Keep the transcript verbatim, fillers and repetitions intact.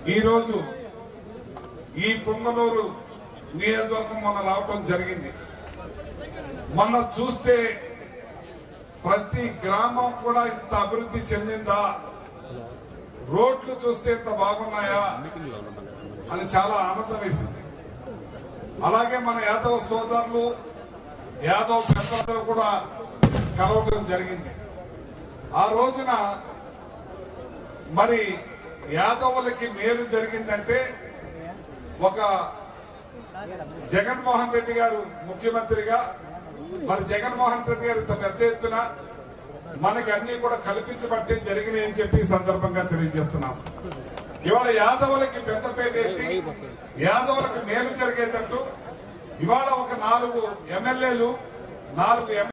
ఈరోజు ఈ పొంగనూరు నియోజకవర్గం మొన్న రావటం జరిగింది. మొన్న చూస్తే ప్రతి గ్రామం కూడా ఇంత అభివృద్ధి చెందిందా, రోడ్లు చూస్తే ఇంత బాగున్నాయా అని చాలా ఆనందం వేసింది. అలాగే మన యాదవ్ సోదరులు యాదవ్ పెద్దలతో కూడా కలవటం జరిగింది. ఆ రోజున మరి యాదవులకి మేలు జరిగిందంటే ఒక జగన్మోహన్ రెడ్డి గారు ముఖ్యమంత్రిగా, మరి జగన్మోహన్ రెడ్డి గారు ఇంత పెద్ద ఎత్తున మనకి అన్ని కూడా కల్పించబట్టే జరిగినాయి అని చెప్పి ఈ సందర్భంగా తెలియజేస్తున్నాం. ఇవాళ యాదవులకి పెద్దపేటేసి యాదవులకు మేలు జరిగేటట్టు ఇవాళ ఒక నాలుగు ఎమ్మెల్యేలు నాలుగు